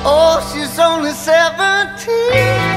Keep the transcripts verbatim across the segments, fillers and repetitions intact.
Oh, she's only seventeen.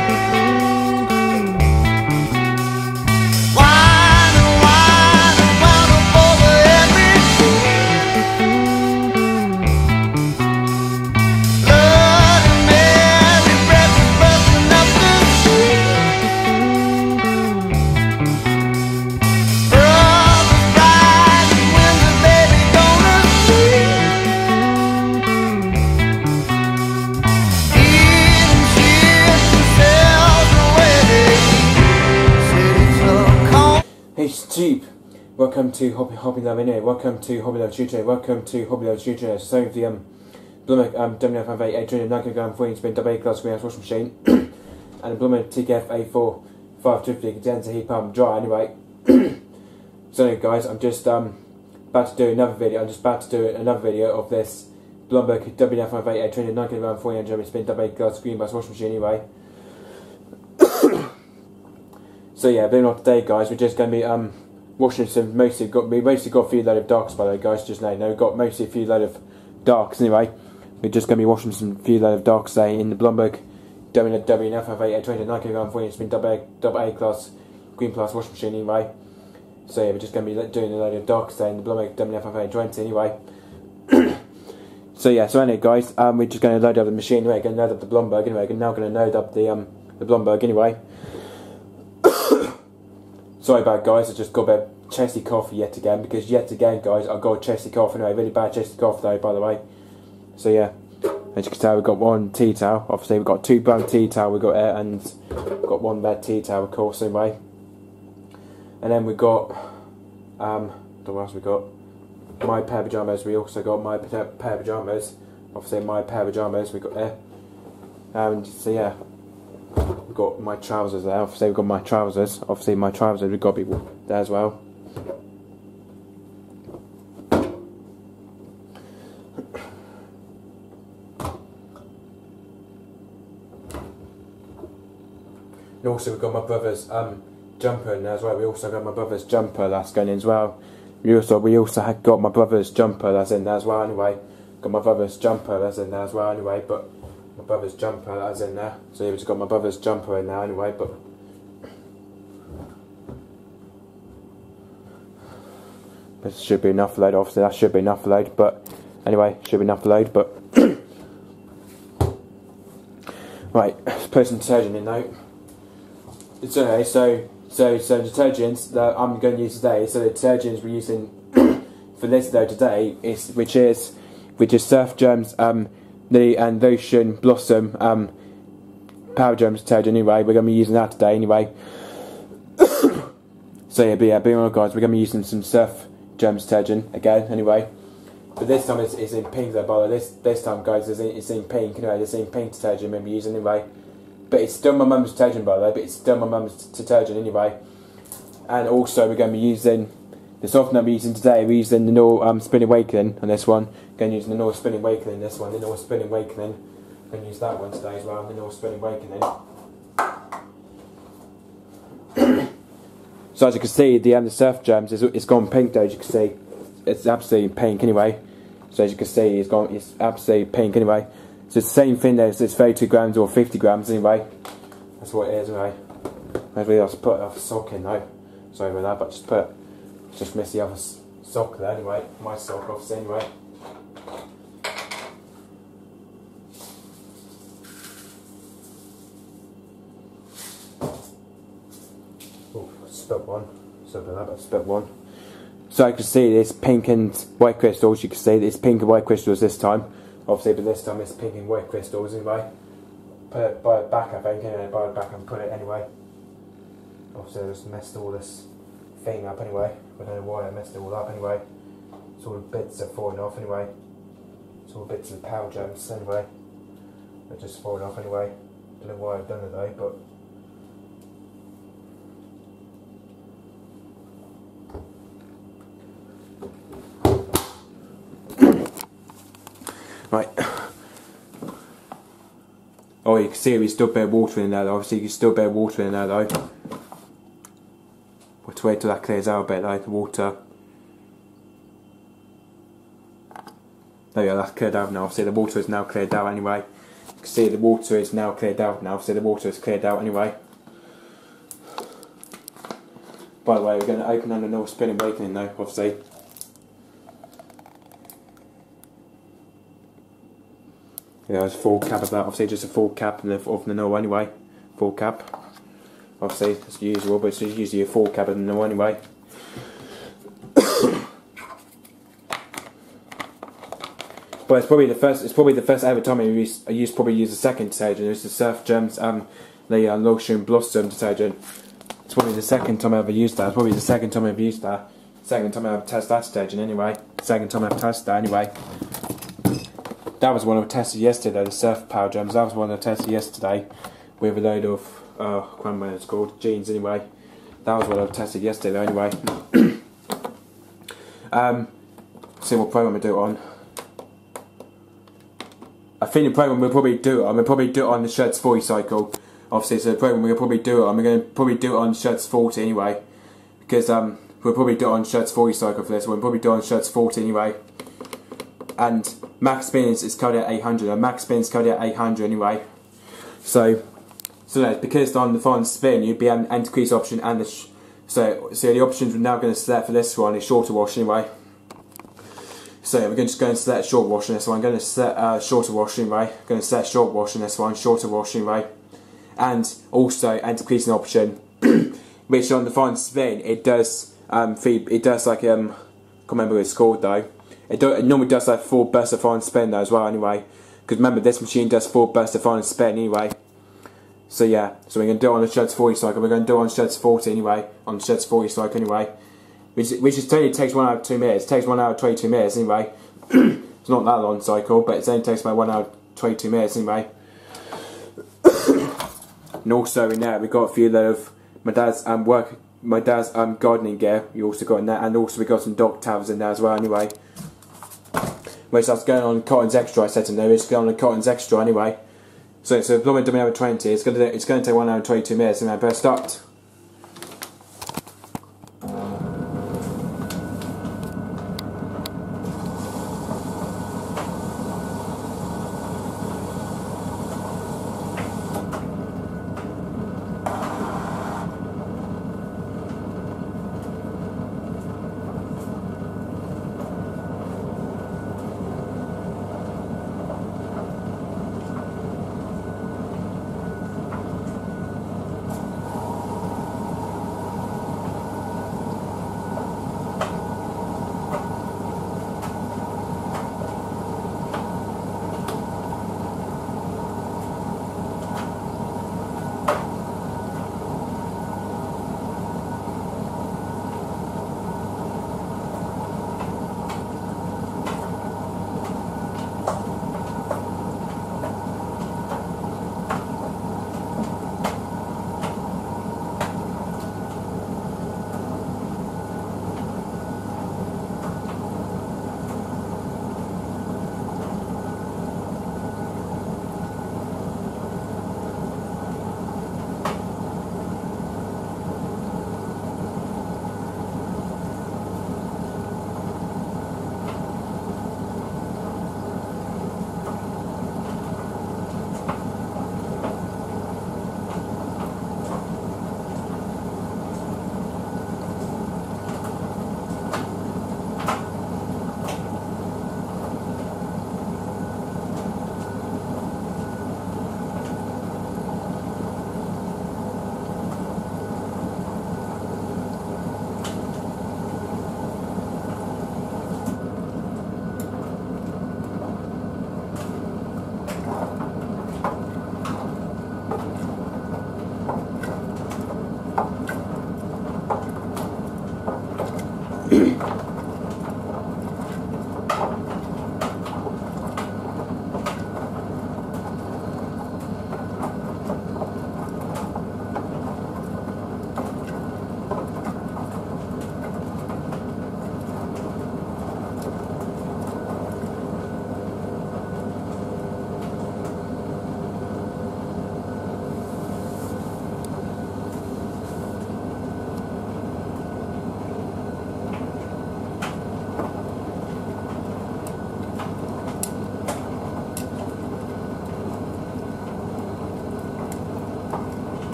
Hey Steve, welcome to Hobby Hobby Love anyway, welcome to Hobby Love Tutor, welcome to Hobby Love Tutor. So the um Blummer um W F eight eight hundred nine gram four inch spin double A class greenhouse washing machine and a Blummer T K F A four five fifty condenser heat pump dry anyway. So anyway guys, I'm just um about to do another video, I'm just about to do another video of this Blumberg W F eight eight hundred nine gram four inch spin double A class greenhouse washing machine anyway. So yeah, being on today guys, we're just going to be um, washing some, mostly got, we mostly got a few load of darks by the way guys, just now, no, we've got mostly a few load of darks anyway. We're just going to be washing some few load of darks today in the Blumberg W F eight eight hundred nine gram four inch spin double A, double A class green plus washing machine anyway. So yeah, we're just going to be doing a load of darks today in the Blumberg W F eight twenty anyway. So yeah, so anyway guys, um, we're just going to load up the machine anyway, going to load up the Blumberg anyway, we're now going to load up the, um, the Blumberg anyway. Sorry about it, guys, I just got a bit of chesty cough yet again, because yet again guys, I've got a chesty cough anyway, really bad chesty cough though, by the way. So yeah, as you can tell, we've got one tea towel, obviously we've got two brown tea towel we've got here, and we've got one red tea towel of course anyway. And then we've got, um, I don't know what else we've got, my pair of pyjamas, we also got my pair of pyjamas, obviously my pair of pyjamas we've got here. And so yeah, we've got my trousers there, obviously we've got my trousers, obviously my trousers we've got to be there as well. And also we've got my brother's um, jumper in there as well, we also got my brother's jumper that's going in as well. We also, we also had got my brother's jumper that's in there as well anyway. Got my brother's jumper that's in there as well anyway, but my brother's jumper that's in there. So yeah, we just got my brother's jumper in now anyway, but this should be enough load, obviously that should be enough load, but anyway, should be enough load, but right, let's put some detergent in now. It's okay, so so so detergents that I'm going to use today, so the detergents we're using for this though today is which is which is Surf Germs um the and Lotion Blossom um, Power Germs detergent anyway, we're going to be using that today anyway. So yeah, but yeah, being honest guys, we're going to be using some Surf Germs detergent again anyway. But this time it's, it's in pink though, by the way, this, this time guys it's in, it's in pink anyway, it's in pink detergent we're going to be using anyway. But it's still my mum's detergent by the way, but it's still my mum's detergent anyway. And also we're going to be using, the softener I'm using today, we're using the Knorr um, Spin Awakening on this one. Going to use the Knorr Spin Awakening, this one, the Knorr Spin Awakening. I'm going to use that one today as well, the Knorr Spin Awakening. So as you can see, the, um, the Surf Germs, is, it's gone pink though, as you can see. It's absolutely pink anyway. So as you can see, it's gone, it's absolutely pink anyway. So it's the same thing there, so it's thirty-two grams or fifty grams anyway. That's what it is anyway. Maybe I'll just put a sock in though. Sorry about that, but just put, just miss the other sock there anyway. My sock obviously anyway. Oh, spilt one. Sorry about that, but I spilt one. So you can see this pink and white crystals, you can see it's pink and white crystals this time. Obviously, but this time it's pink and white crystals anyway. Put it by the back, I think, anyway, by the back and put it anyway. Obviously I just messed all this thing up anyway. I don't know why I messed it all up anyway. It's all the bits are falling off anyway. It's all bits of the Power Germs anyway. They're just falling off anyway. Don't know why I've done it though, but right. Oh, you can see we still bear water in there though. Obviously you can still bear water in there though. We'll have to wait till that clears out a bit though, the water. There we go, that's cleared out now. Obviously the water is now cleared out anyway. You can see the water is now cleared out now, so the water is cleared out anyway. By the way, we're going to open under North Spin Awakening though, obviously. Yeah, it's a full cap of that, obviously just a full cap of the, of the Nul anyway. Full cap. Obviously, it's usual, but it's usually a full cap of the Nul anyway. But it's probably the first. It's probably the first ever time I used. I used probably used the second detergent. It's the Surf Gems and the uh, Lotion Blossom detergent. It's probably the second time I ever used that. It's probably the second time I've used that. Second time I ever tested that detergent anyway. Second time I've tested that anyway. That was one I tested yesterday. The Surf Power Gems. That was one I tested yesterday with a load of. Uh, I can't remember what it's called. Jeans anyway. That was what I tested yesterday anyway. um, see what program I do it on. I think the program we'll probably do it on, we'll probably do it on the Shirts forty cycle. Obviously, so the program we'll probably do it on, we're going to probably do it on Shirts forty anyway. Because um, we'll probably do it on Shirts forty cycle for this one, we'll probably do it on Shirts forty anyway. And max spins is coded at eight hundred, and max spins coded at eight hundred anyway. So, so no, because on the final spin, you'd be an anti-crease option and the. Sh so, so the options we're now going to select for this one is shorter wash anyway. So we're going to just go and select short wash in this one. I'm going to set uh, shorter wash anyway. I'm going to set short wash in this one, shorter wash anyway. And also anti-creasing option, which on the final spin it does um feed, it does like um I can't remember what it's called though. It, do, it normally does like full burst of final spin though as well anyway. Because remember this machine does full burst of final spin anyway. So yeah, so we're going to do it on the Shirts forty cycle. We're going to do it on Shirts forty anyway, on Shirts forty cycle anyway. Which, which is only takes one hour two minutes. It takes one hour twenty-two minutes anyway. It's not that long cycle, but it only takes about one hour twenty-two minutes anyway. And also in there we got a few of my dad's um work, my dad's um gardening gear. You also got in that, and also we got some dog towels in there as well anyway. Which that's going on Cotton's Extra. I said to him there, it's going on Cotton's Extra anyway. So so if I'm doing over twenty, it's gonna it's gonna take one hour twenty-two minutes, and I better start.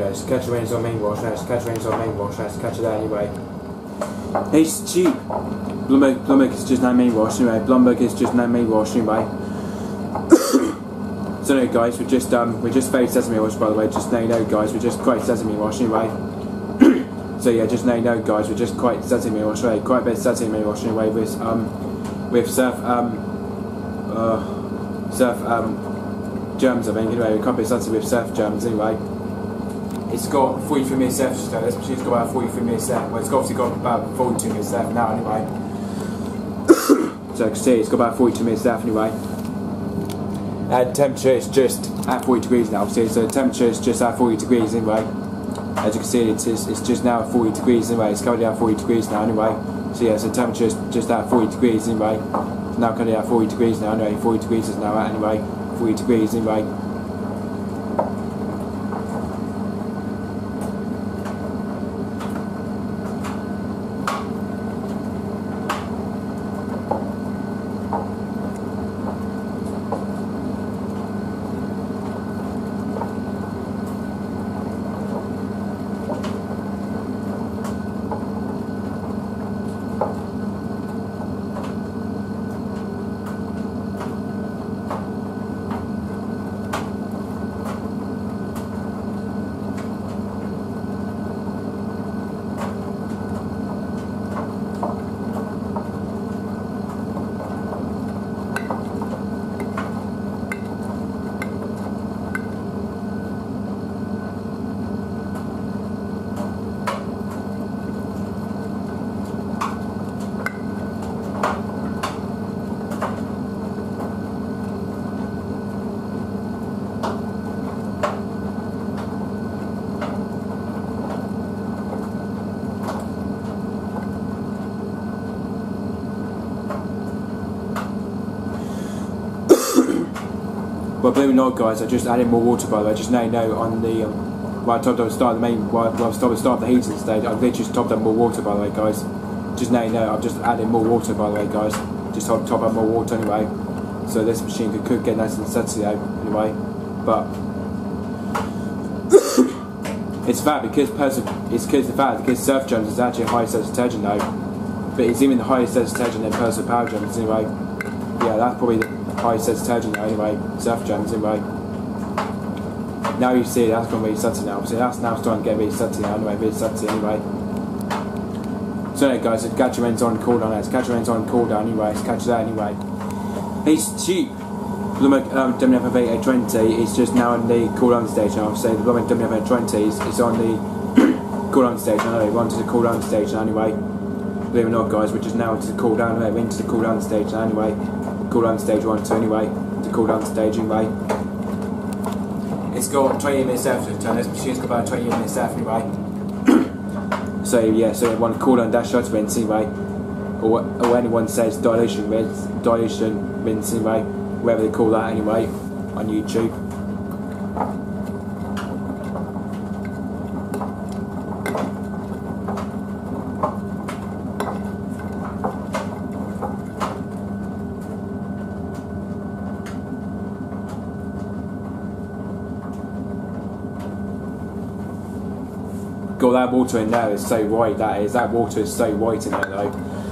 guys. Catcher Rain's on main wash, nice. Catcher Rain's on main wash, nice. Catcher there anyway. It's cheap. Blumberg, Blumberg is just now main wash anyway. Blumberg is just now main wash anyway. So no guys, we just um we just faced sesame wash by the way, just now you know guys, we just quite sesame wash anyway. So yeah, just now you know guys, we just quite sesame wash anyway, quite a bit of sesame wash anyway with um with surf um uh surf um germs I think anyway, we can't be sesame with surf germs anyway. It's got forty-three million surf still, this machine's got about forty-three million surf, well it's obviously got about forty-two million surf now anyway. So you can see it's got about forty-two million surf anyway. And temperature is just at forty degrees now, obviously, so the temperature is just at forty degrees anyway. As you can see, it's, it's just now at forty degrees anyway, it's currently at forty degrees now anyway. So yeah, so the temperature is just at forty degrees anyway. It's now currently at forty degrees now anyway, forty degrees is now at anyway, forty degrees anyway. Well, believe it or not, guys, I just added more water by the way. Just now you know on the um, well, I topped up the start of the main, well, well, start the start of the heating stage. I've literally just topped up more water by the way, guys. Just now you know, I've just added more water by the way, guys. Just top, top up more water anyway, so this machine could, could get nice and sudsy out anyway. But it's that because person, it's because the fact because surf germs is actually a high surface detergent though, but it's even the highest surface detergent than personal power germs anyway. Yeah, that's probably the high surface detergent now anyway, surf germs anyway. Now you see that's going to be sudsy now, so that's now starting to get really sudsy now anyway, really sudsy anyway. So anyway guys, the catcher ends on cooldown, it's catcher ends on cooldown anyway, it's catcher there anyway. It's cheap. Blumberg um, W F F eight twenty is just now on the cooldown stage now, so the Blumberg W F F twenty is, is on the cooldown stage now, we're on to the cooldown stage now anyway. Believe it or not guys, we're just now into the cooldown, we're into the cooldown stage now anyway. Cooldown stage one, two anyway, the cooldown stage anyway. It's got twenty minutes left to turn, this machine's got about twenty minutes left anyway. So yeah, so one cooldown dash shutter rinse anyway, or, or anyone says dilution rinse, dilution rinse anyway, whatever they call that anyway, on YouTube. Got that water in there, it's so white that is, that water is so white in there though.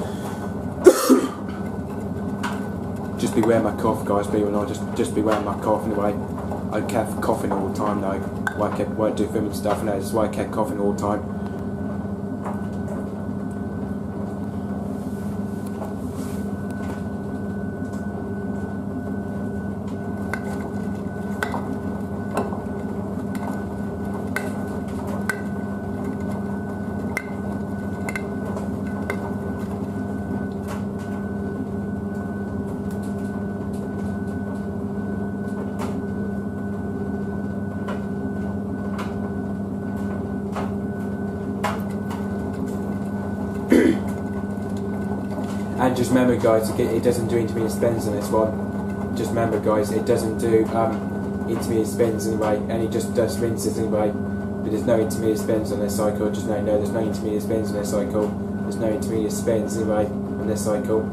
Just beware my cough guys, believe it or not, just, just beware my cough anyway. I kept coughing all the time though, why I kept, why I do filming stuff and that's why I kept coughing all the time. And just remember guys, it doesn't do intermediate spins on this one. Just remember guys, it doesn't do um, intermediate spins anyway, and it just does rinses anyway. But there's no intermediate spins on this cycle, just know, no, there's no intermediate spins on this cycle. There's no intermediate spins anyway on this cycle.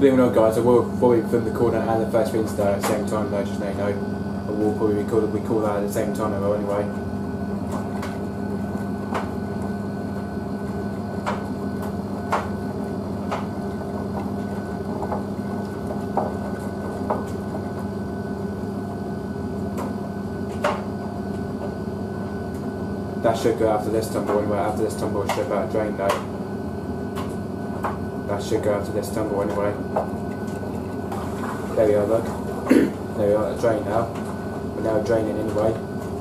believe it or not, guys, I will probably film the call down and the first rinse there at the same time, though, just so you know. I will probably record, record that at the same time, though, anyway. That should go after this tumble anyway. After this tumble, it should about drain though. That should go after this tumble anyway. There we are, look. There we are, drain now. We're now draining anyway.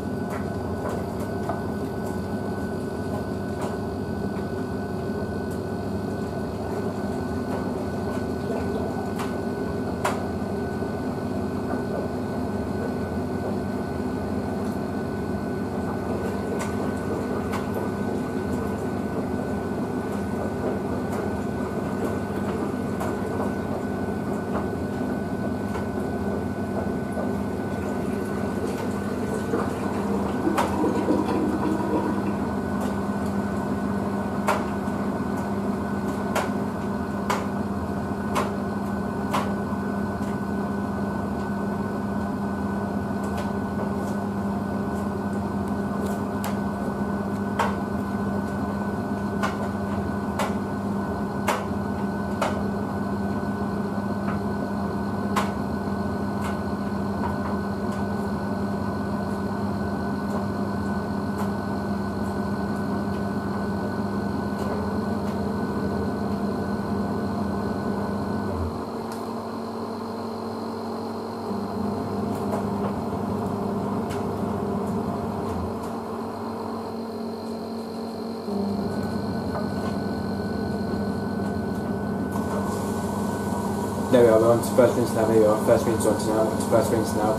There we are, we're on to first rinse now, there we are, first rinse on to now, on to first rinse now.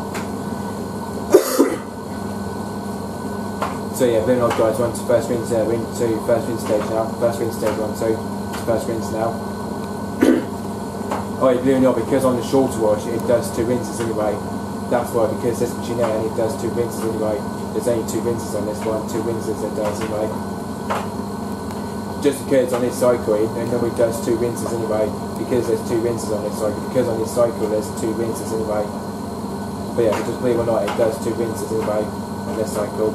So yeah, been on guys, we're on to first rinse, uh, rinse to first rinse stage now, first rinse stage one, so to first rinse now. Oh, yeah, believe it or not, because on the shorter wash it does two rinses anyway. That's why, because this machine there and it does two rinses anyway. There's only two rinses on this one, two rinses it does anyway. Just because on this cycle it normally does two rinses anyway, because there's two rinses on this cycle, because on this cycle there's two rinses anyway. But yeah, just believe it or not, it does two rinses anyway on this cycle.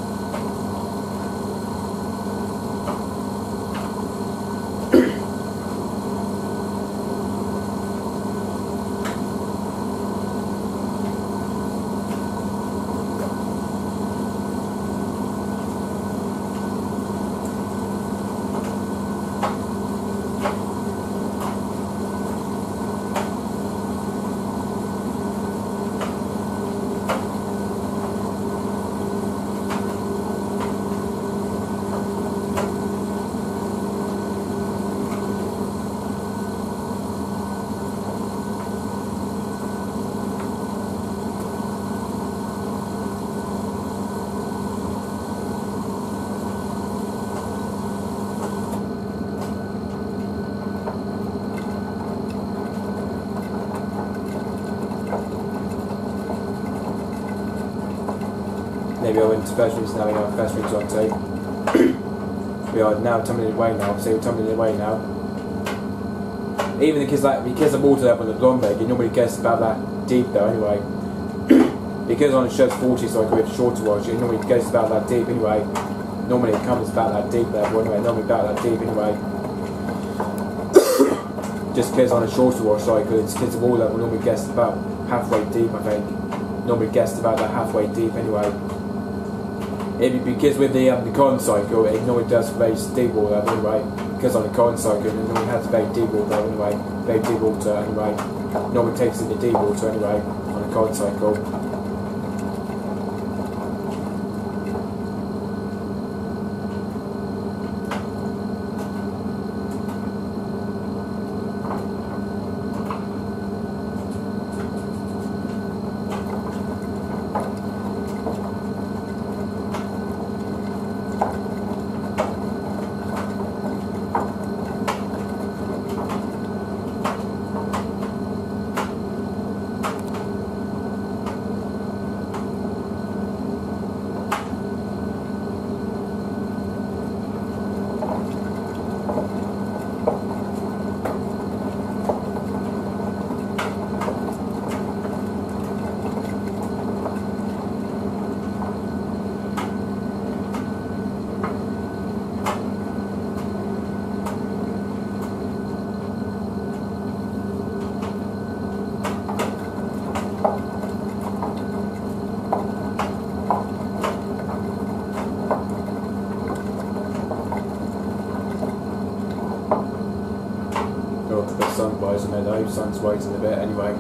There we are, into first rinse now, we are first rinse on two. We are now tumbling it away now, so we're tumbling it away now. Even because like because the water level on the blonde bag, it normally gets about that deep though anyway. Because on the shirt's forty, so I go with shorter wash, it normally goes about that deep anyway. Normally it comes about that deep level anyway, normally about that deep anyway. Just because on a shorter wash cycle, it's because the water level normally gets about halfway deep, I think. Normally gets about that halfway deep anyway. It, because with the um, the cotton cycle, it normally does very deep water anyway. Because on the cotton cycle, it normally has very deep water anyway. Very deep water anyway. Normally takes in the deep water anyway on the cotton cycle. guys, I know though, sun's waiting a bit anyway.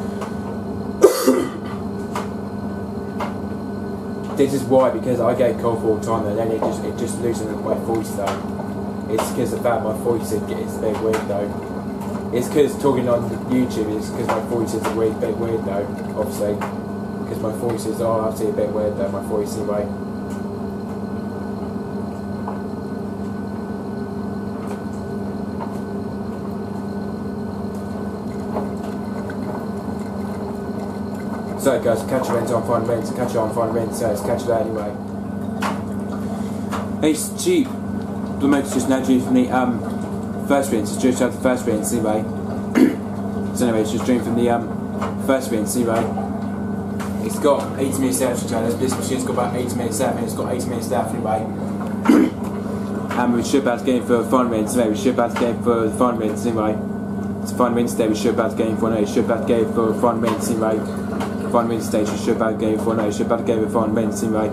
This is why, because I get cold all the time and then it just it just loses my voice though. It's because the fact my voice is it's a bit weird though. It's because talking on YouTube is because my voice is a weird, bit weird though, obviously. Because my voice is oh obviously a bit weird though, my voice anyway. So guys, catch you later on Fine Winds, catch you on Fine Winds, so it's catch you there anyway. It's cheap. The motor's just naturally from the um first rinse, it's just out the first rinse anyway. So anyway, it's just doing from the um first rinse anyway. It's got eighty minutes left, this machine's got about eighty minutes left and it's got eighty minutes left anyway. And we should about to get in for Fine Winds anyway, we should about to get in for the Fine Winds anyway. It's Fine Winds today, we should about to get in for no, we should about to get in for Fine Winds anyway. Fine Winds station should about to get in for no, should about to get in for Fine Winds anyway.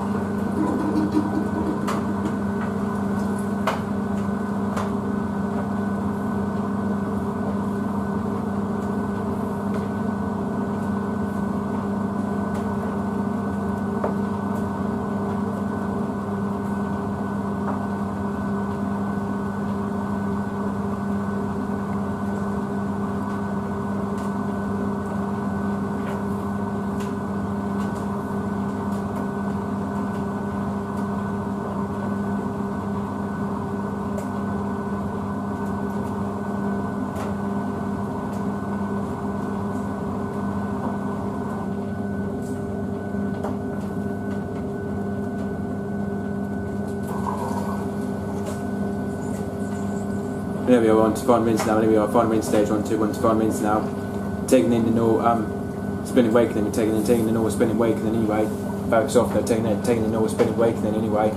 There we are, on to Fine Winds now, there we are, Fine Winds stage one, two, one to Fine Winds now. Taking in the north, um, spinning awakening, we're taking in, taking the north, spinning awakening anyway. Barracks off, they're taking it, taking the north, spinning awakening anyway.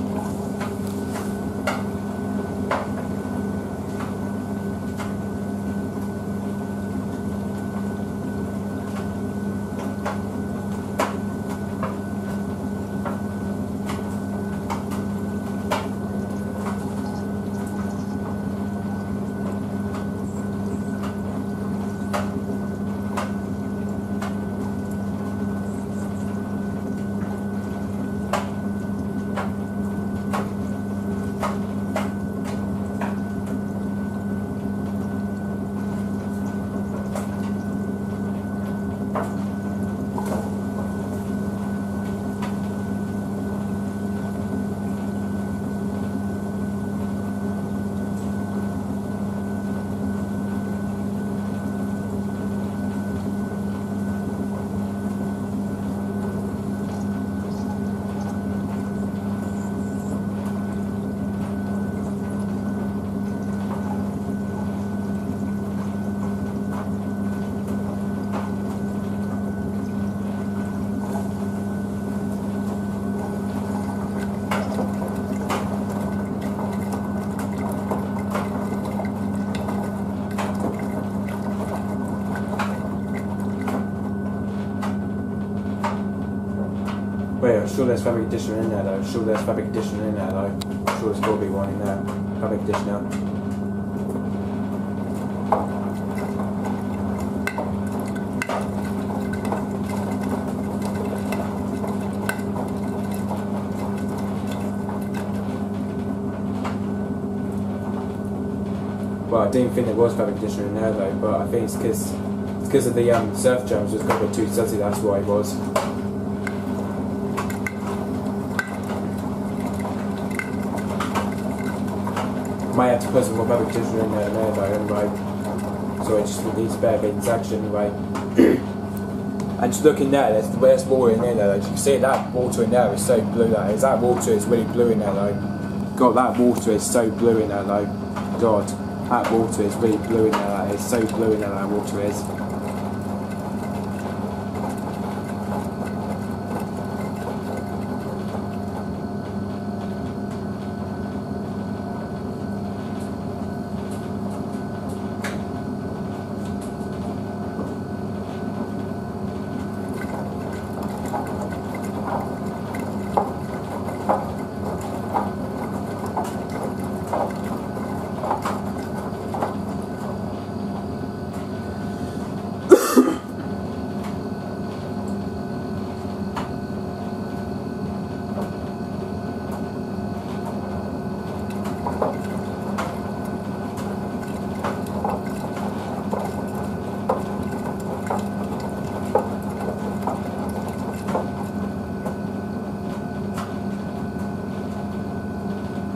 Wait, I'm sure there's fabric conditioner in there though. I'm sure there's fabric conditioner in there though. I'm sure there's got to be one in there. Fabric conditioner. Well, I didn't think there was fabric conditioner in there though, but I think it's because it's because of the um, surf jams. It's got a bit too sudsy. That's why it was. Might have to put some more fabric conditioner in there, in there though, anyway. So it just needs better bit action anyway. And just looking there, there's, there's water in there though. As you can see, that water in there is so blue. That is. That water is really blue in there though. God, that water is so blue in there though. God, that water is really blue in there. That is so blue in there. That water is.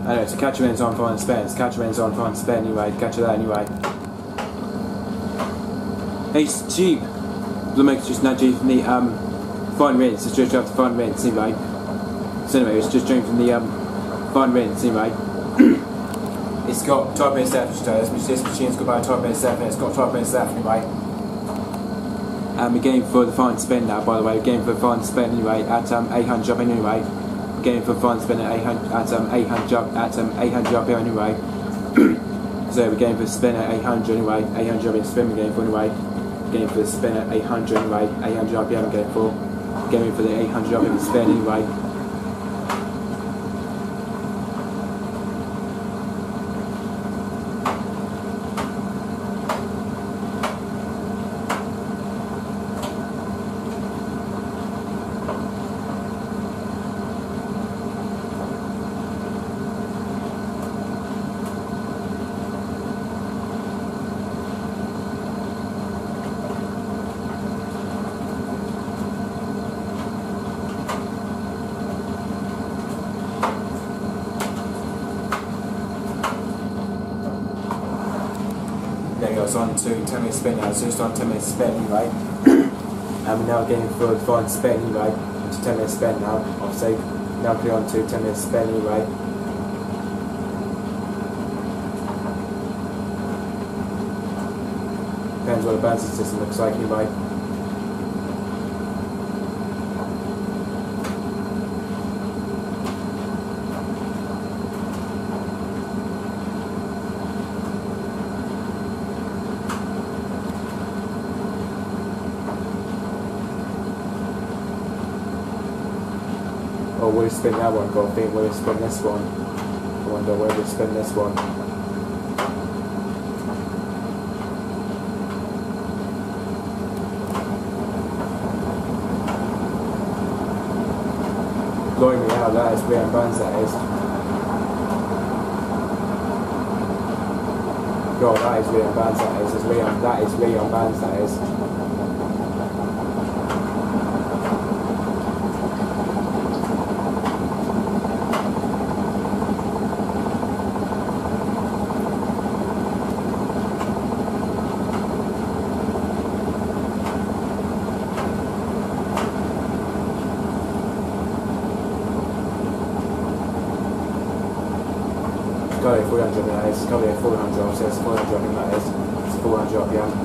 Anyway, so catch your ends on fine spend. So catch your ends on fine spend anyway. Catch that anyway. It's cheap. The makes just not cheap from the um fine rinse. It's just after fine rinse anyway. So anyway, it's just drink from the um fine rinse anyway. It's got twelve minutes left. This machine's got about twelve minutes left, and it's got twelve minutes left anyway. And we're going for the fine spend now. By the way, we're going for the fine spend anyway at um eight hundred up anyway. We're going for fine spend at eight hundred at um eight hundred up at um eight hundred up here anyway. So we're going for spin at eight hundred anyway. eight hundred up in spin we're going for anyway. We're going for the spin at eight hundred anyway. eight hundred up here I'm going for. We're going for the eight hundred up in spin anyway. There you go, it's on to ten minutes spin now, it's just on ten minutes spin anyway. And we're now getting for the fine spin anyway, to ten minutes spin now, obviously. Now put it on to ten minutes spin anyway. Depends what the bouncing system looks like anyway. Or will we spin that one? But I think we'll spin this one. I wonder where we spin this one. Blowing me out, that is Leon Bands, that is. God, that is Leon Bands, that is. It's Leon, that is Leon Bands, that is. Got it, four hundred that is. Got it, four hundred, so it's four hundred, I think that is. It's four hundred up, yeah.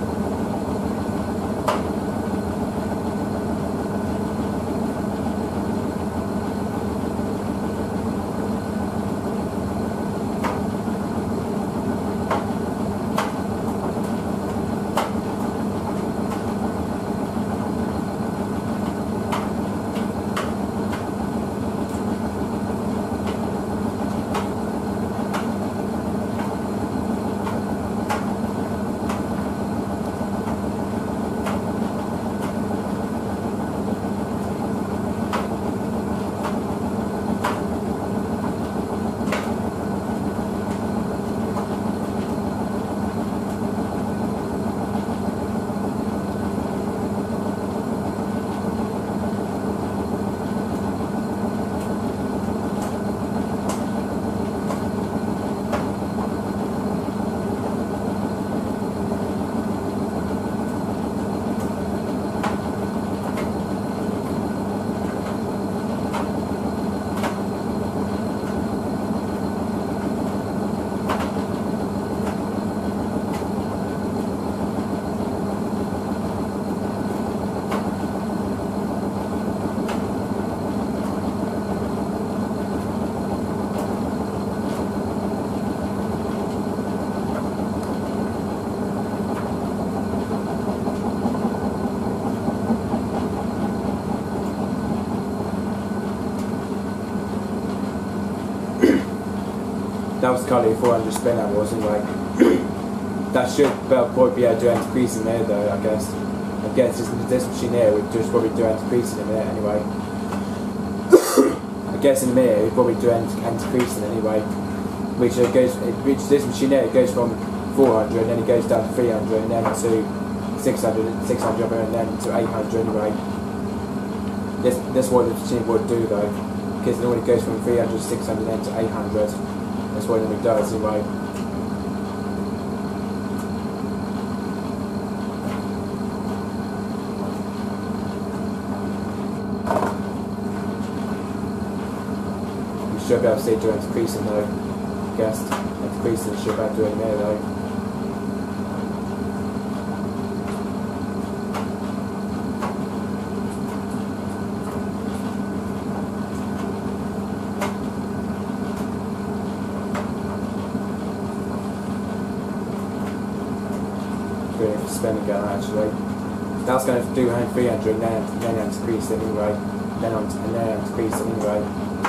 That was currently four hundred spin that was anyway. That should probably be able to do anti-creasing there though, I guess. I guess this, this machine here would just probably do anti-creasing in a minute anyway. I guess in a minute it would probably do anti-creasing anyway. Which it goes, it, which this machine here, it goes from four hundred and then it goes down to three hundred and then to six hundred, six hundred and then to eight hundred anyway. This, this is what the machine would do though. Because it normally goes from three hundred, six hundred then to eight hundred. That's what it normally does anyway. You should be able to see during decreasing though. Guessed. And decreasing should be able to do it there though. Spending gun actually. That's going to do hand three hundred and then, then I'm decreasing anyway. Then I'm, and then I'm decreasing anyway.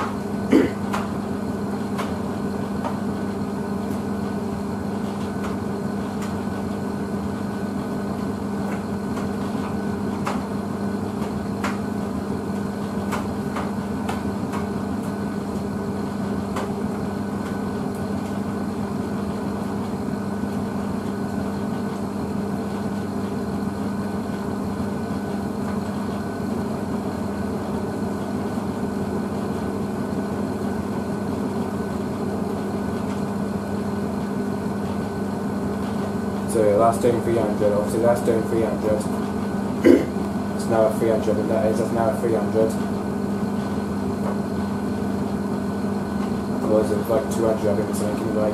So that's doing three hundred, obviously that's doing three hundred. It's now at three hundred and that is, that's now at three hundred. Otherwise it was like two hundred I think it's making anyway.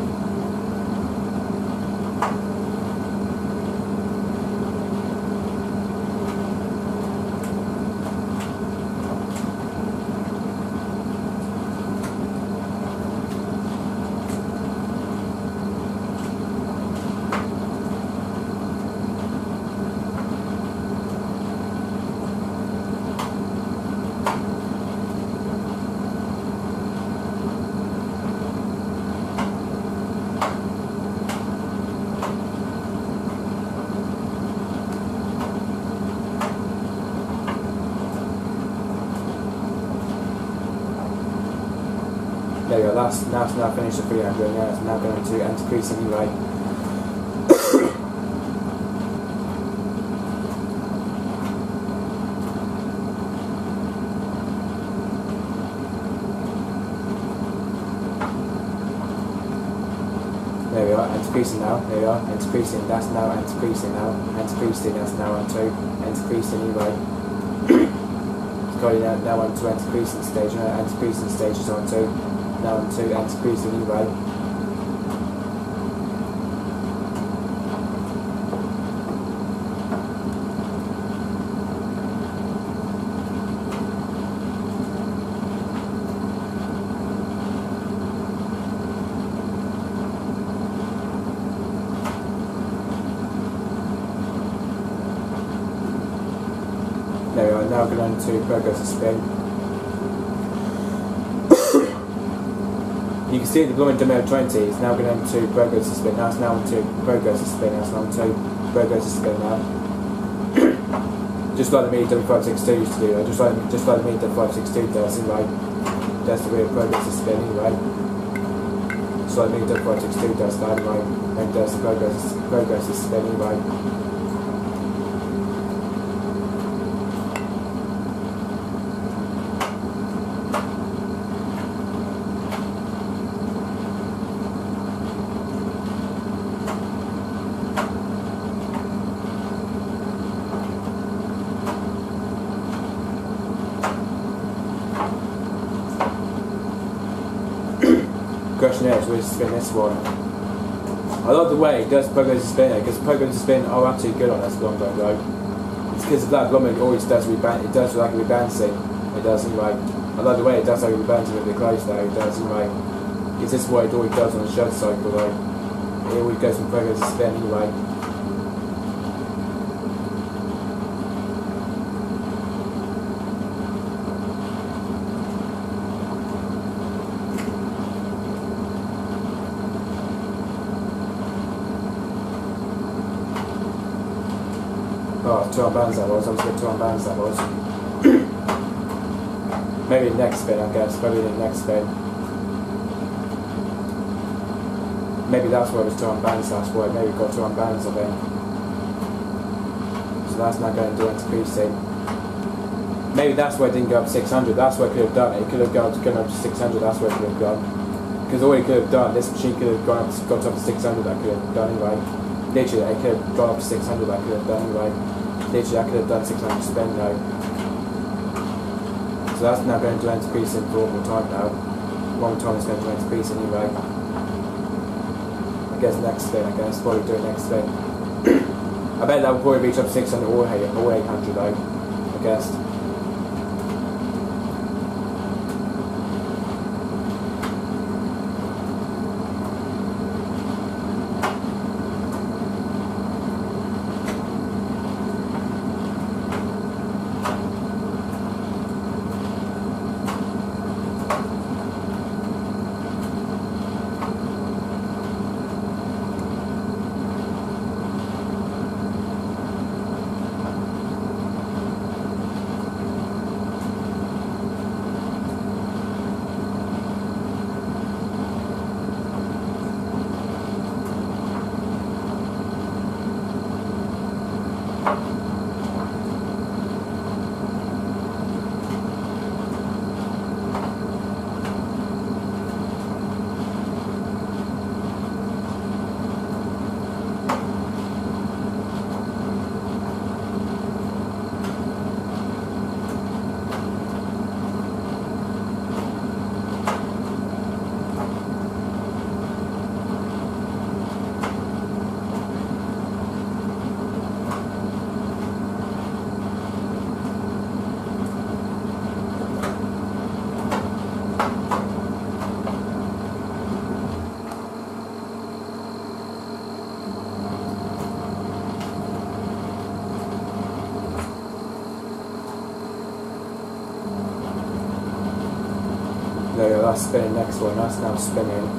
There you go, that's now, it's now finished at three hundred, now it's now going to end decrease anyway. There we are, end decreasing now, there we are, end decreasing, that's now end decreasing now, end decreasing, that's now on two, end decreasing anyway. It's got now, now on to end decreasing stage, now end decreasing stage is on two. Now on two and decreasing anyway. There we are, now going to progress to spin. You can see the blooming Domain twenty is now going to progress to spin. Now it's now on to progress to spin. Now it's on to progress to spin now. Just like the Mini W five sixty-two used to do. Just like just like the Mini W five sixty-two does anyway. That's the real progress to spin anyway. Just like the Mini W five sixty-two does that anyway. And does the progress progress to spin anyway. Question is, we'll spin this one. I like the way it does progress to spin it, because progress to spin are absolutely good on this long run though. It's because of that Glommet always does rebound, it does like a rebalancing. It does anyway. I like the way it does like a rebalancing with the close though, it does anyway. Because this is what it always does on the shutter cycle though. It always goes from progress to spin anyway. Oh, two on bands that was, I was going two on bands that was. Maybe the next spin, I guess, maybe the next spin. Maybe that's why it was two on bands, that's why, maybe it got two on bands, I think. So that's not going to do increasing. Maybe that's why it didn't go up six hundred, that's why it could have done it. It could have gone, gone up to six hundred, that's where it could have gone. Because all it could have done, this machine could have gone up, got up to six hundred, that could have done anyway. Literally, it could have gone up to six hundred, that could have done anyway. Literally, I could have done six hundred spend now. So that's now going to increase in for one more time now. One more time it's going to increase anyway. I guess next spin, I guess, probably do it next spin. I bet that will probably reach up to six hundred or eight hundred though, I guess. There you go, that's spinning next one, that's now spinning.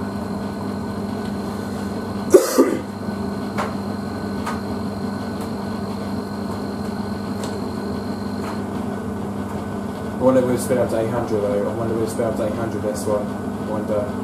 I wonder if we'll spin up to eight hundred though, I wonder if we'll spin up to eight hundred this one, I wonder.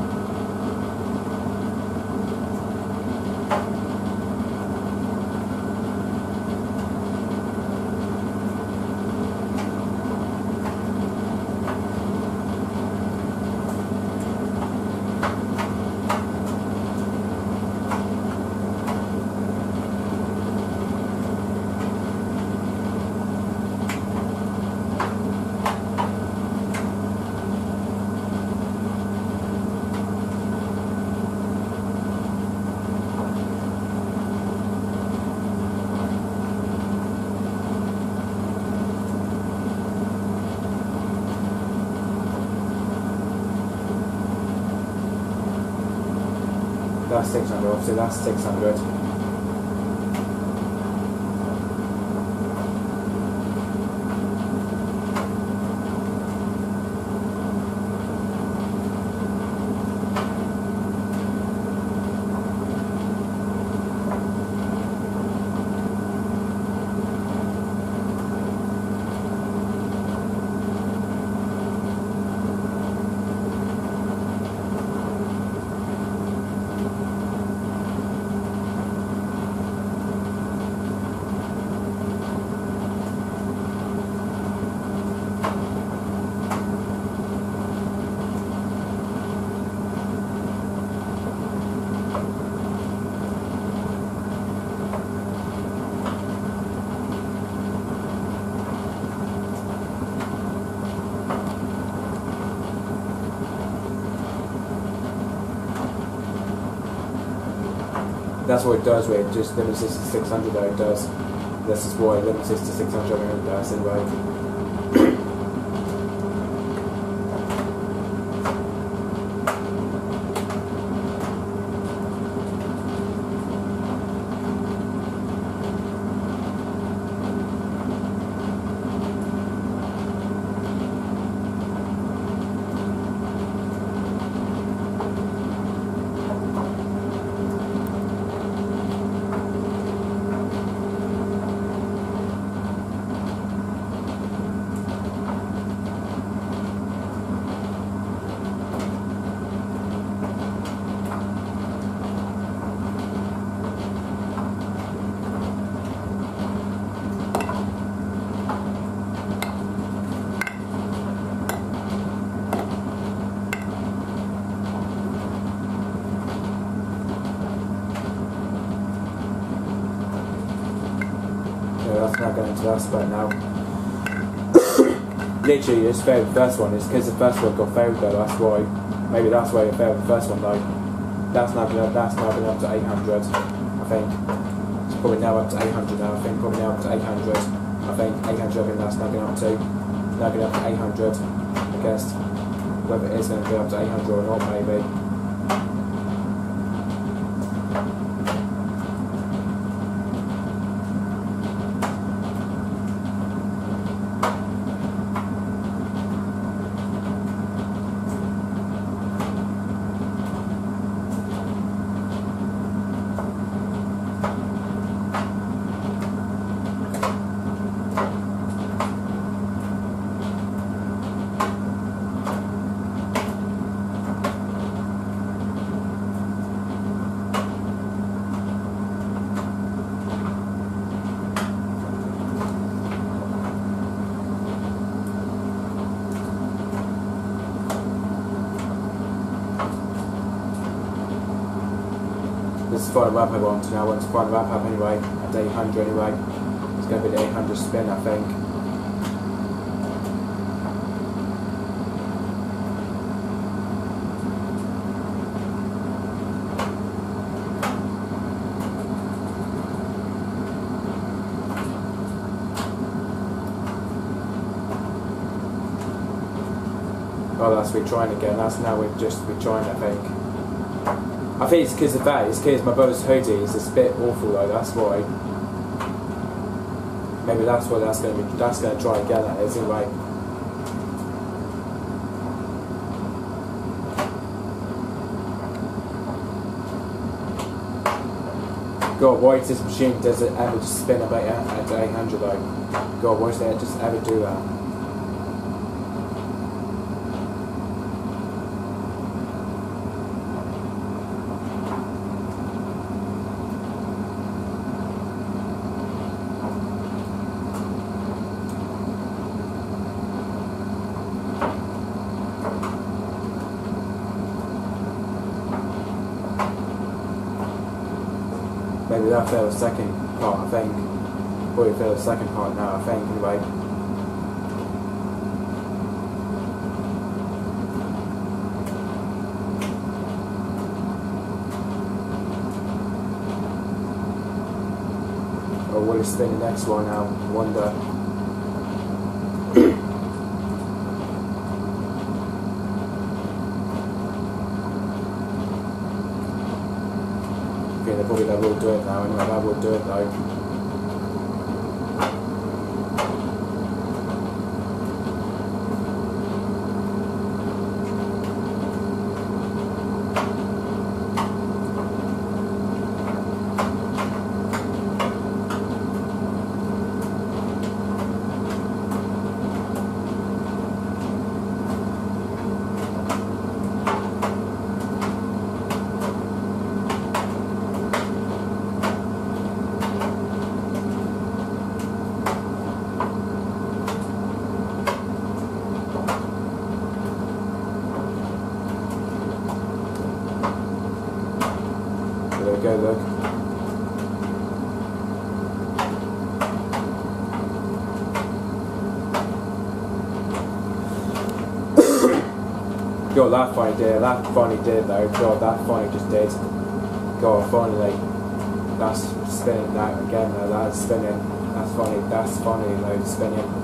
That's six hundred, obviously that's six hundred. That's what it does, where it just limits it to six hundred though, it does. This is why it limits it to six hundred does anyway. now going into that spot now. Literally, this failed the first one. It's because the first one got failed though. That's why. Maybe that's why it failed the first one though. That's now been up. That's now been up to eight hundred. I think. It's probably now up to eight hundred now. I think probably now up to eight hundred. I think eight hundred. I think that's now going up to. Now going up to eight hundred. I guess. Whether it is going to be up to eight hundred or not, maybe. This is the final wrap I want now. I want to final wrap up anyway, at eight hundred anyway. It's going to be the eight hundred spin, I think. Oh, that's retrying again. That's now we're just retrying, I think. I think it's because of that. It's because my brother's hoodie is a bit awful though. That's why. Maybe that's why that's going to be. That's going to try again. That is anyway. God, why does this machine does it ever just spin about at eight hundred though? God, why does it just ever do that? Maybe that failed the second part, I think. Probably failed the second part now, I think, anyway. Or will it spin the next one now? I wonder. Okay, they probably that will do it now, anyway, that will do it though. There we go, look. God, that finally did, that finally did though. God, that finally just did. God, finally. That's spinning that again though, that's spinning. That's finally, that's finally though, spinning.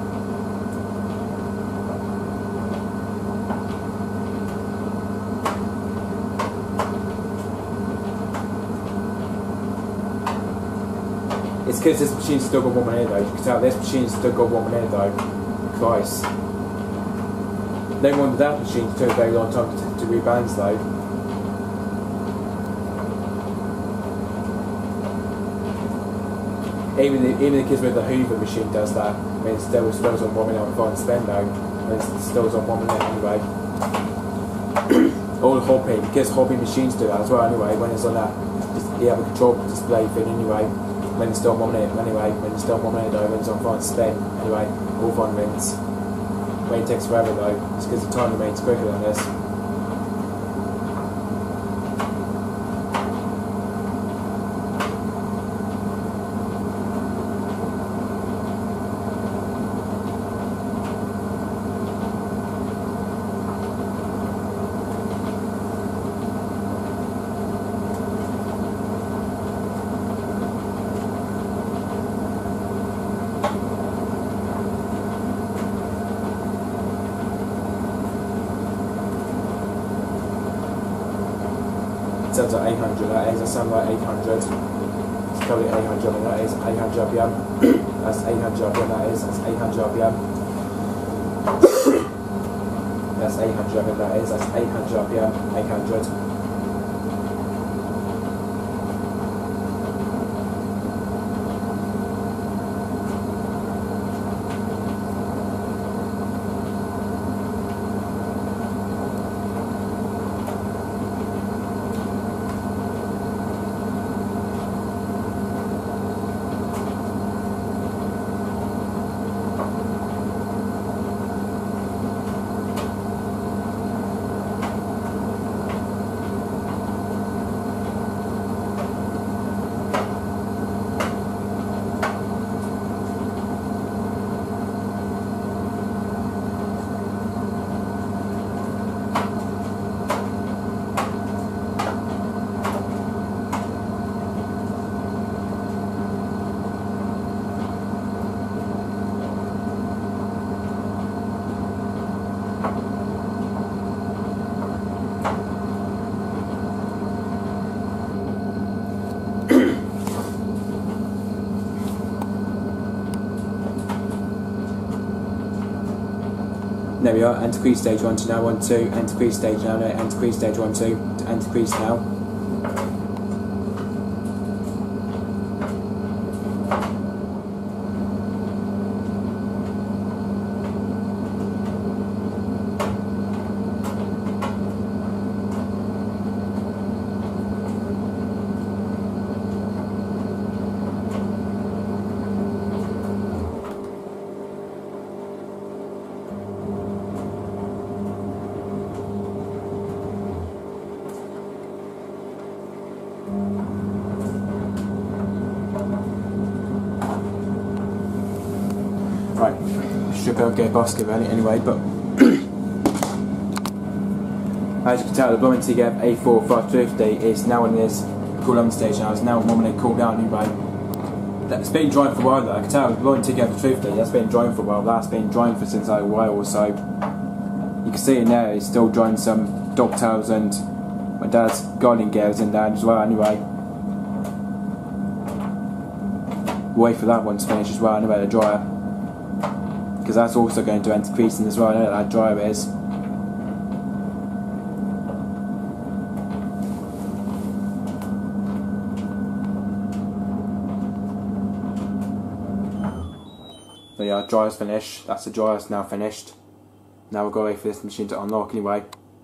It's because this machine's still got one minute though. You can tell this machine's still got one minute though. Christ. No wonder that machine took a very long time to, to rebalance though. Even the, even the kids with the Hoover machine does that. I mean, it still still on one minute on fine spend though. And it still on one minute anyway. All hopping, because hopping machines do that as well anyway. When it's on that, you have a control display thing anyway. When it's still on one minute anyway, when it's still on one minute though, when it's on fine spin anyway, all fine minutes. When it takes forever though, it's because the time remains quicker than this. sounds like eight hundred, that is, that sounds like eight hundred. It's probably eight hundred, and that is eight hundred R P M. That's eight hundred R P M, that is, that's eight hundred R P M. That's eight hundred R P M, that is, that's eight hundred R P M, eight hundred. There we are, anti-crease stage one to now one two, anti-crease stage now, no, anti-crease stage one two, anti-crease now. Right, should be able to get a basket ready anyway, but as you can tell, the Blooming T G F A four five fifty is now in this cool down stage now. It's now one minute cool down anyway. That's been drying for a while though. I can tell the Blooming T G F fifty, that's been drying for a while. That's been drying for since like a while or so. You can see it now, it's still drying some dogtails, and my dad's gardening gear is in there as well anyway. Wait for that one to finish as well anyway, the dryer. Because that's also going to enter creasing as well, I know that, that dryer is. So yeah, dryer's finished, that's the dryer's now finished. Now we'll go wait for this machine to unlock anyway.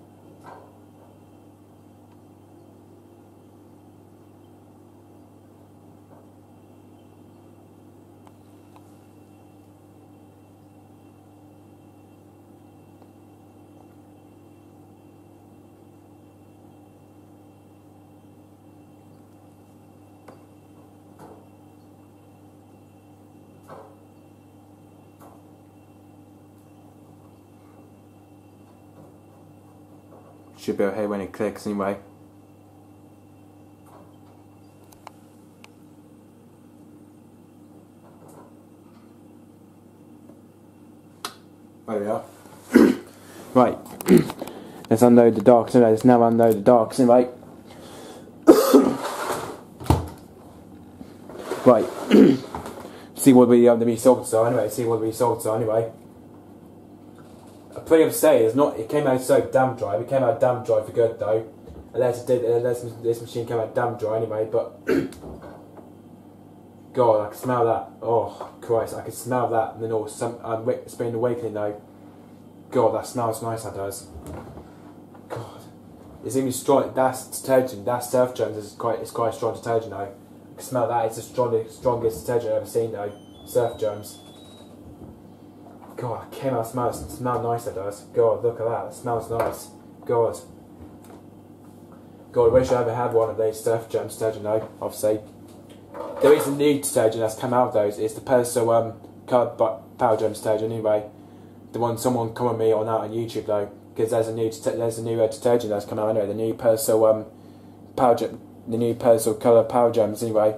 Should be okay when it clicks anyway. There we are. Right. Let's unload the darks anyway. Let's now unload the darks anyway. Right. See what the um, the results are anyway. See what the results are anyway. I'm pretty to say it's not. It came out so damn dry. It came out damn dry for good though. Unless it did. Unless this machine came out damn dry anyway. But God, I can smell that. Oh Christ, I can smell that. And then all some. I'm um, it's been awakening though. God, that smells nice. That does. God, it's even strong. That's detergent. That Surf Jones is quite. It's quite strong detergent though. I can smell that. It's the strongest, strongest detergent I've ever seen though. Surf Jones. God, I came out smells it smells nice that does. God, look at that, it smells nice. God. God, I wish I ever had one of these Surf Jones detergent though, obviously. There is a new detergent that's come out of those, it's the Persil um, coloured Power Gems detergent anyway. The one someone commented me on that on YouTube though, because there's a new there's a new uh, detergent that's come out anyway, the new Persil um, Power Gem, the new Persil coloured Power Gems anyway.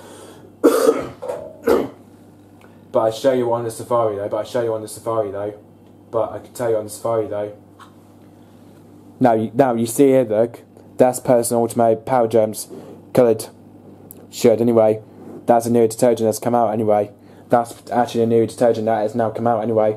But I show you on the Safari though. But I show you on the Safari though. But I can tell you on the Safari though. Now you now you see here, look. that's personal automated power germs coloured shirt anyway. That's a new detergent that's come out anyway. That's actually a new detergent that has now come out anyway.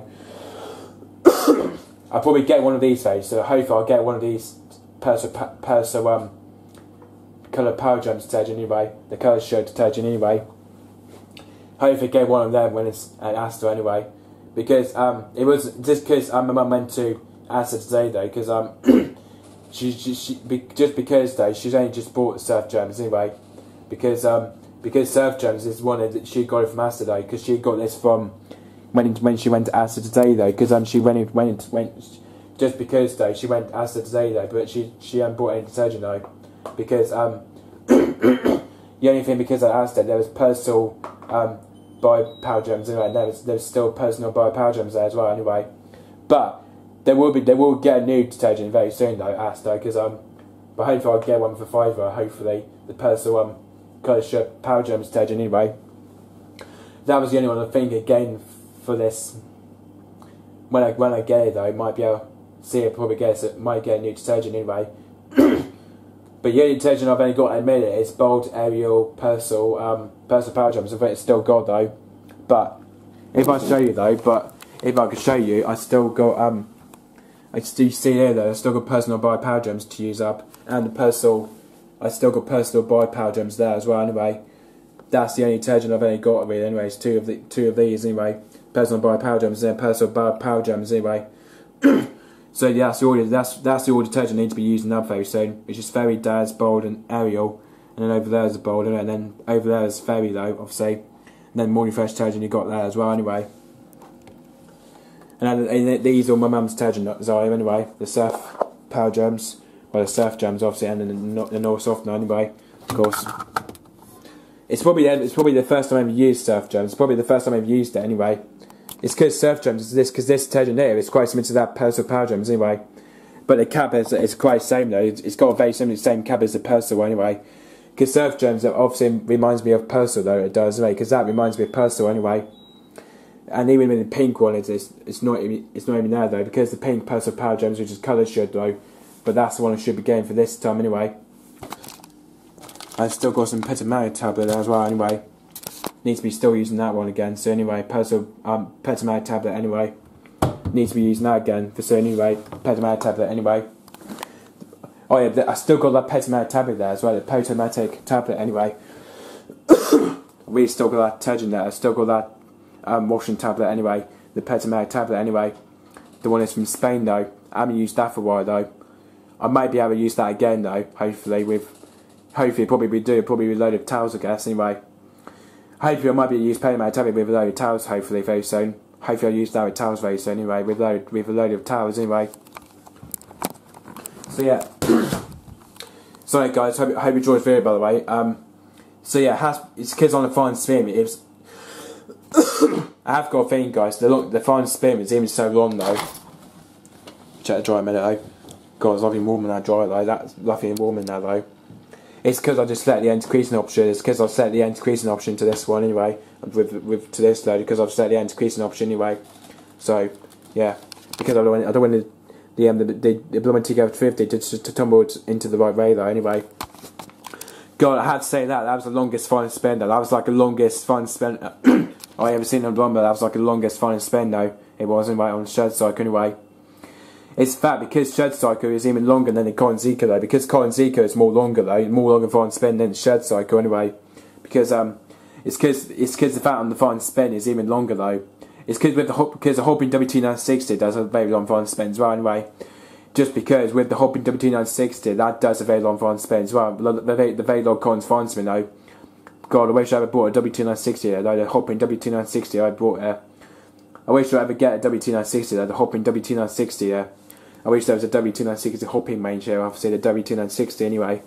I'll probably get one of these days, so hopefully I'll get one of these Persil, Persil um, coloured power germs detergent anyway, the coloured shirt detergent anyway. Hopefully get one of them when it's at Asda anyway, because um, it was just because um, my mum went to Asda today though, because um, she, she, she be, just because though she's only just bought Surf Germs anyway, because um, because Surf Germs is one that she got it from Asda though, because she got this from when when she went to Asda today though, because um she went went went just because though she went to Asda today though, but she she hadn't bought any detergent though, because um the only thing because at Asda there was Persil um bio power germs anyway, and there was there was still personal bio power germs there as well anyway, but there will be they will get a new detergent very soon though Asda, because um but hopefully I'll get one for fiver, hopefully the Persil um coloured shirt power germs detergent anyway. That was the only one I think again for this. When I when I get it though, I might be able to see it. Probably get it. Might get a new detergent anyway. But the only detergent I've only got at the minute is Bold, Ariel, Persil, um, Persil power germs. I think it's still got though. But if I show you though, but if I could show you, I still got um, I still see here though. I still got personal bio power germs to use up, and the Persil. I still got personal bio power germs there as well. Anyway, that's the only detergent I've only got really. Anyways, two of the two of these anyway. Personal bio power germs and Persil bio power germs anyway. So yeah, that's all. That's that's the all detergent I need to be using up very soon. It's just Fairy, Daz, Bold, and Ariel, and then over there is a Bold, and then over there is Fairy though, obviously. And then Morning Fresh detergent you got there as well anyway. And, then, and these are my mum's detergent are anyway. The Surf power germs, well the Surf germs obviously, and then the, the North Softener anyway, of course. It's probably it's probably the first time I've ever used Surf Germs. It's probably the first time I've used it anyway. It's because Surf Germs is this because this detergent here is quite similar to that Persil power germs anyway. But the cap is it's quite the same though. It's, it's got a very similar same cap as the Persil anyway. Because Surf Germs obviously reminds me of Persil though, it does anyway. Because that reminds me of Persil anyway. And even with the pink one, it's it's not it's not even there though, because the pink Persil power germs, which is coloured should though. But that's the one I should be getting for this time anyway. I've still got some Petamari tablet there as well anyway. Need to be still using that one again. So anyway, Persil um, Petamari tablet anyway. Need to be using that again. For so anyway, Petamari tablet anyway. Oh yeah, I still got that Petamari tablet there as well. The Potomatic tablet anyway. We still got that detergent there. I still got that um, washing tablet anyway. The Petamari tablet anyway. The one is from Spain though. I haven't used that for a while though. I might be able to use that again though. Hopefully with. Hopefully, probably we do, probably with a load of towels, I guess, anyway. Hopefully, I might be able to use Petamari tablet with a load of towels, hopefully, very soon. Hopefully, I'll use that with towels very soon, anyway, with, load, with a load of towels, anyway. So, yeah. Sorry, guys, hope, hope you enjoyed the video, by the way. Um, so, yeah, it has, it's kids on the fine stream. It was. I have got a thing, guys, the, long, the fine stream is even so long, though. Check the dry a minute, though. God, it's lovely warm in that dry, though. That's lovely and warm in there, though. It's because I just set the anti-creasing option. It's because I've set the anti-creasing option to this one anyway. With with to this though, because I've set the anti-creasing option anyway. So yeah, because I don't want I don't want the the um, the the, the blooming T K fifty to, to to tumble into the right way though. Anyway, God, I had to say that that was the longest fine spend. That was like the longest fine spend I ever seen on Blumber. That was like the longest fine spend though. It was anyway on Shed Cycle anyway. It's fact because Shed Cycle is even longer than the Cotton Zika though. Because Cotton Zika is more longer though, more longer fine spend than Shed Cycle anyway. Because um, it's because it's because the fact on the fine spend is even longer though. It's because with the because the Hopping W T nine sixty does a very long fine spend as well anyway. Just because with the Hopping W T nine sixty that does a very long fine spend as well. The, the, the, the very long Cotton fine spend though. God, I wish I ever bought a W T nine sixty though. The Hopping W T nine sixty I bought. Uh, I wish I ever get a W T nine sixty though. The Hopping W T nine sixty. Uh, I wish there was a W T nine sixty hopping range here. Obviously, the W T nine sixty anyway.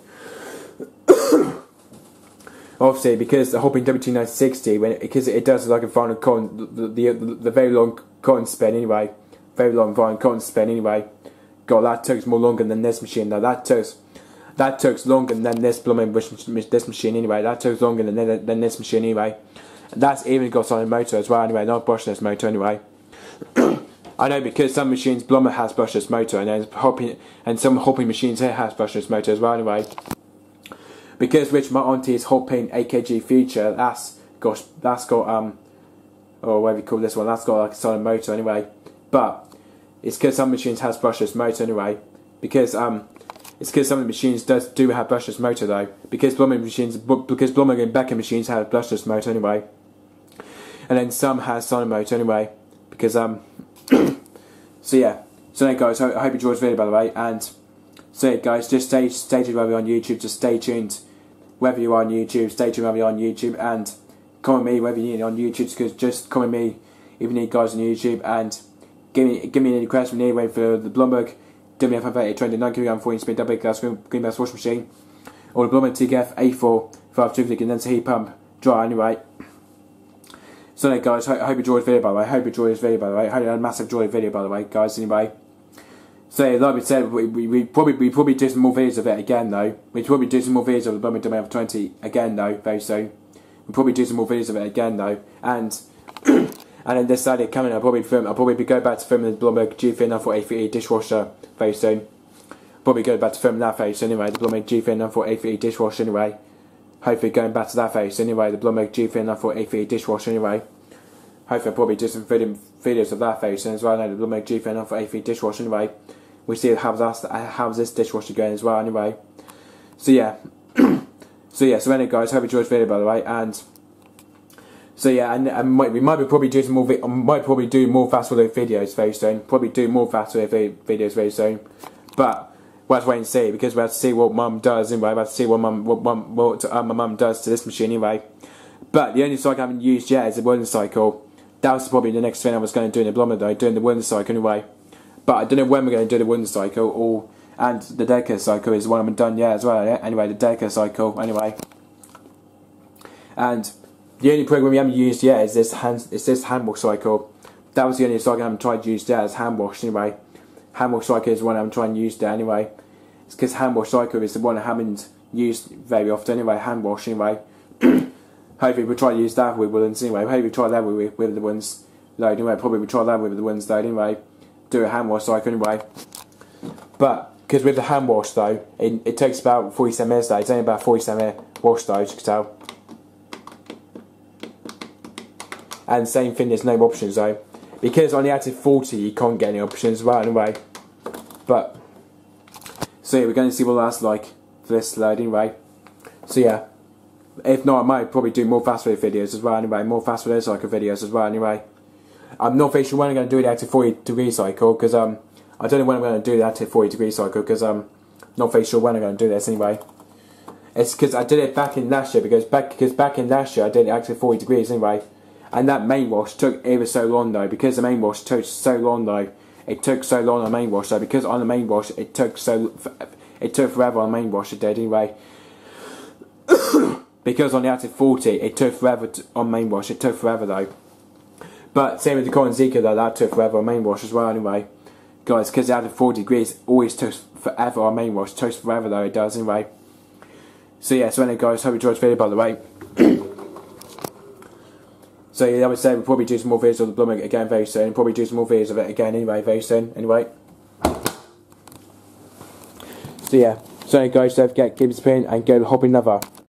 Obviously, because the hopping W T nine sixty, when it, because it does like a final cotton, the, the the the very long cotton span anyway, very long final cotton span anyway. God, that took more longer than this machine. Now that took that took longer than this blooming this machine anyway. That took longer than than this machine anyway. And that's even got on a motor as well anyway, not brushless motor anyway. I know because some machines Blumber has brushless motor, and there's hopping, and some hopping machines here has brushless motor as well. Anyway, because which my auntie is hopping A K G feature, that's got that's got um, or whatever you call this one, that's got like a solid motor anyway. But it's because some machines has brushless motor anyway. Because um, it's because some of the machines does do have brushless motor though. Because Blumber machines, because Blumber and Becker machines have brushless motor anyway. And then some has solid motor anyway. Because um. So yeah, so then guys, I hope you enjoyed this video by the way, and so yeah guys, just stay, stay tuned whether you're on YouTube, just stay tuned whether you are on YouTube, stay tuned whether you're on YouTube, and comment me whether you need on YouTube, because just comment me if you need guys on YouTube, and give me give me any questions you need waiting for the Blumberg W F thirty twenty nine kilogram four inch speed double glass green glass washing machine, or the Blumberg T K F A four five two condenser heat pump dryer anyway. So then guys, I hope you enjoyed the video by the way, I hope you enjoyed this video by the way, I hope you had a massive joy video by the way guys anyway. So like we said, we, we, we probably we probably do some more videos of it again though, we probably do some more videos of the Blumberg W F twenty again though, very soon. We'll probably do some more videos of it again though, and and then this Saturday coming I'll probably film, I'll probably go back to filming the Blumberg G three nine four A three E dishwasher very soon. Probably go back to filming that very soon anyway, the Blumberg G three nine four A three E dishwasher anyway. Hopefully going back to that face anyway, the Blumberg G three nine four A three E dishwasher anyway. Hopefully I'll probably do some video, videos of that face as well. Now the Blumberg G three nine four A three E dishwasher anyway. We see how that's how's this dishwasher going as well anyway. So yeah, so yeah. So anyway, guys, hope you enjoyed this video by the way, and so yeah, and, and might, we might be probably do some more. Vi might probably do more fast forward videos very soon. Probably do more fast forward videos very soon, but. We'll have to wait and see, because we'll have to see what Mum does anyway. We'll have to see what Mum, what, mum, what uh, my Mum does to this machine anyway. But the only cycle I haven't used yet is the wooden cycle. That was probably the next thing I was going to do in the Blumber though, doing the wooden cycle anyway. But I don't know when we're going to do the wooden cycle, or and the Deca cycle is one I haven't done yet as well. Yeah? Anyway, the Deca cycle anyway. And the only program we haven't used yet is this hand, is this hand wash cycle. That was the only cycle I haven't tried to use yet, as hand wash anyway. Hand wash cycle is the one I'm trying to use there anyway. It's because hand wash cycle is the one I haven't used very often anyway. Hand wash anyway. Hopefully we'll try to use that with ones anyway. Hopefully we'll try that with, with the ones load anyway. Probably we'll try that with the ones load anyway. Do a hand wash cycle anyway. But because with the hand wash though, it, it takes about forty-seven minutes though. It's only about forty-seven minute wash though, as you can tell. And same thing, there's no options though. Because on the active forty you can't get any options as well anyway. But so yeah, we're going to see what that's like for this load anyway. So yeah, if not I might probably do more fast forward videos as well anyway. More fast forward cycle videos as well anyway. I'm not very sure when I'm going to do the active forty degree cycle, because um I don't know when I'm going to do the active forty degree cycle, because um not very sure when I'm going to do this anyway. It's because I did it back in last year, because back because back in last year I did the active forty degrees anyway. And that main wash took ever so long though, because the main wash took so long though. It took so long on the main wash though, because on the main wash it took so it took forever on the main wash it did anyway. Because on the active forty it took forever to, on main wash, it took forever though. But same with the Corin Zika though, that took forever on main wash as well anyway. Guys, because the active forty degrees always took forever on main wash, it takes forever though, it does anyway. So yeah, so anyway guys, hope you enjoyed the video by the way. So yeah, I would say we'll probably do some more videos of the Blumberg again very soon. And probably do some more videos of it again anyway very soon. Anyway. So yeah. So anyway guys, don't forget, keep it spinning and go hopping another.